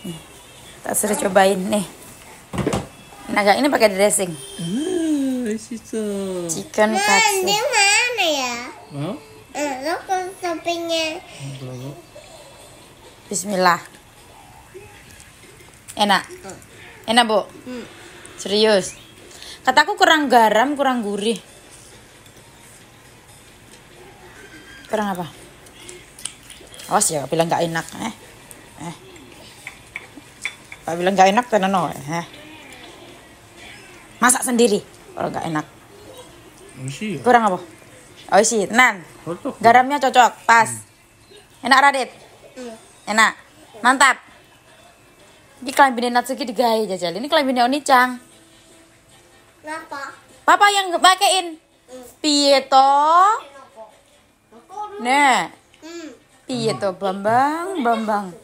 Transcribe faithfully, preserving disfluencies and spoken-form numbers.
Nih, tak suruh cobain nih. Naga ini pakai dressing. Ah, situ. Chicken katsu. Ini mana ya? Hah? Eh, lo ke sampingnya. Bismillah. Enak. Enak, Bu? Hmm. Serius. Kataku kurang garam, kurang gurih. Kurang apa? Awas ya, bilang gak enak. Eh. Eh. Pak bilang gak enak, tenan no. Eh. Masak sendiri kalau gak enak. Isi. Kurang apa? Oh isi, tenan. Cocok. Garamnya cocok, pas. Enak Radit? Hmm. Enak. Mantap. Ini kelambine Natsuki digawe jajal. Ini kelambine Oni-chan. Kenapa? Papa yang pakein. Piye to? Nah, Hmm. piye to Bambang, Bambang.